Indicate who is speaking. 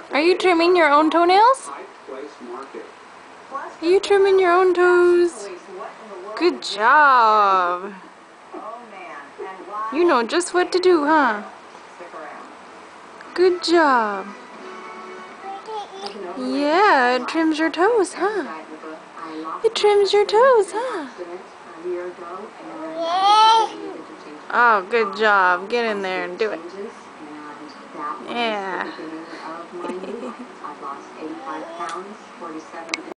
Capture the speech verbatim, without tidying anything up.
Speaker 1: Are you trimming your own toenails? Are you trimming your own toes? Good job. You know just what to do, huh? Good job. Yeah, it trims your toes, huh? It trims your toes, huh? Oh, good job. Get in there and do it. Yeah.